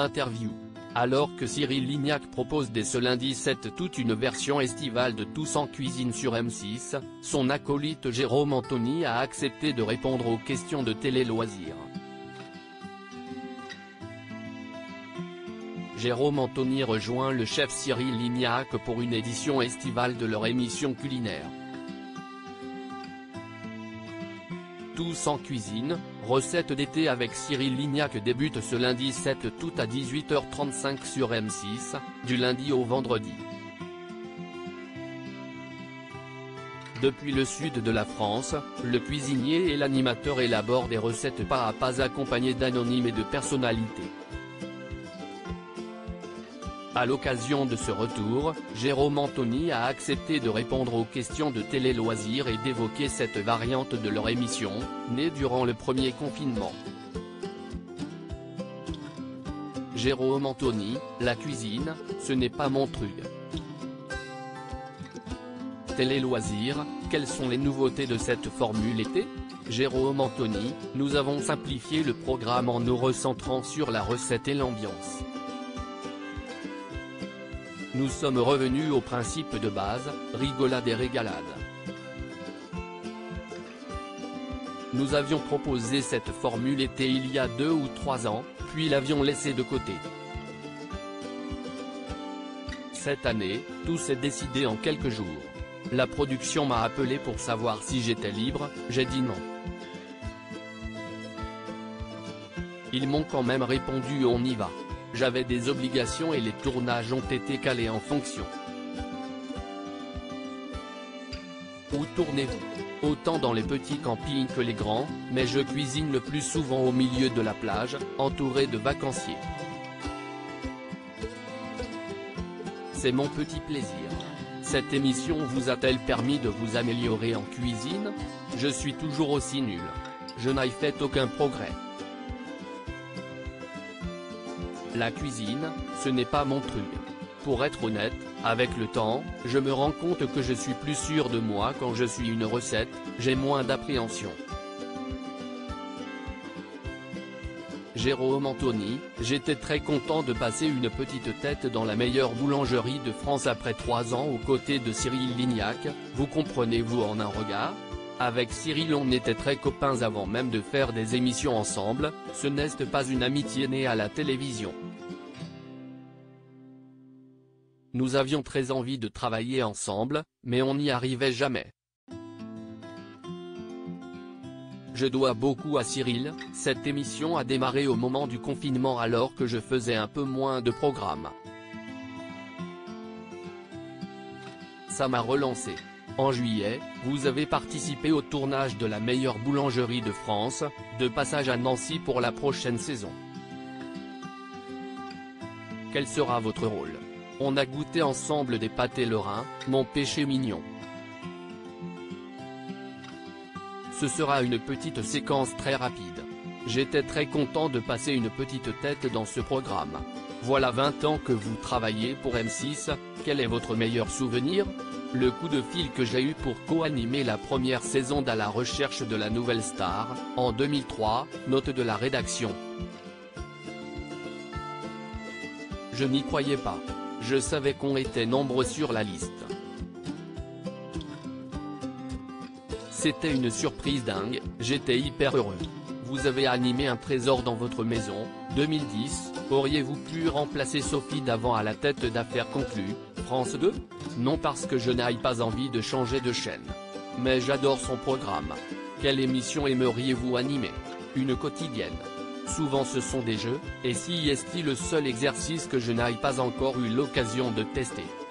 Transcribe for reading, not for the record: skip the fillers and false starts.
Interview. Alors que Cyril Lignac propose dès ce lundi 7 toute une version estivale de Tous en cuisine sur M6, son acolyte Jérôme Anthony a accepté de répondre aux questions de Télé Loisirs. Jérôme Anthony rejoint le chef Cyril Lignac pour une édition estivale de leur émission culinaire. Tous en cuisine, recette d'été avec Cyril Lignac débute ce lundi 7 août à 18h35 sur M6, du lundi au vendredi. Depuis le sud de la France, le cuisinier et l'animateur élaborent des recettes pas à pas accompagnés d'anonymes et de personnalités. À l'occasion de ce retour, Jérôme Anthony a accepté de répondre aux questions de Télé Loisirs et d'évoquer cette variante de leur émission, née durant le premier confinement. Jérôme Anthony, la cuisine, ce n'est pas mon truc. Télé Loisirs, quelles sont les nouveautés de cette formule été ? Jérôme Anthony, nous avons simplifié le programme en nous recentrant sur la recette et l'ambiance. Nous sommes revenus au principe de base, rigolade et régalade. Nous avions proposé cette formule été il y a 2 ou 3 ans, puis l'avions laissée de côté. Cette année, tout s'est décidé en quelques jours. La production m'a appelé pour savoir si j'étais libre, j'ai dit non. Ils m'ont quand même répondu on y va. J'avais des obligations et les tournages ont été calés en fonction. Où tournez-vous? Autant dans les petits campings que les grands, mais je cuisine le plus souvent au milieu de la plage, entouré de vacanciers. C'est mon petit plaisir. Cette émission vous a-t-elle permis de vous améliorer en cuisine? Je suis toujours aussi nul. Je n'ai fait aucun progrès. La cuisine, ce n'est pas mon truc. Pour être honnête, avec le temps, je me rends compte que je suis plus sûr de moi quand je suis une recette, j'ai moins d'appréhension. Jérôme Anthony, j'étais très content de passer une petite tête dans la meilleure boulangerie de France après 3 ans aux côtés de Cyril Lignac, vous comprenez-vous en un regard? Avec Cyril on était très copains avant même de faire des émissions ensemble, ce n'est pas une amitié née à la télévision. Nous avions très envie de travailler ensemble, mais on n'y arrivait jamais. Je dois beaucoup à Cyril, cette émission a démarré au moment du confinement alors que je faisais un peu moins de programmes. Ça m'a relancé. En juillet, vous avez participé au tournage de la meilleure boulangerie de France, de passage à Nancy pour la prochaine saison. Quel sera votre rôle? On a goûté ensemble des pâtés lorrains, mon péché mignon. Ce sera une petite séquence très rapide. J'étais très content de passer une petite tête dans ce programme. Voilà 20 ans que vous travaillez pour M6, quel est votre meilleur souvenir? Le coup de fil que j'ai eu pour co-animer la première saison d'À la recherche de la nouvelle star, en 2003, note de la rédaction. Je n'y croyais pas. Je savais qu'on était nombreux sur la liste. C'était une surprise dingue, j'étais hyper heureux. Vous avez animé un trésor dans votre maison, 2010, auriez-vous pu remplacer Sophie Davant à la tête d'Affaires conclues, France 2? Non parce que je n'aille pas envie de changer de chaîne. Mais j'adore son programme. Quelle émission aimeriez-vous animer? Une quotidienne. Souvent ce sont des jeux, et si est-il le seul exercice que je n'aille pas encore eu l'occasion de tester.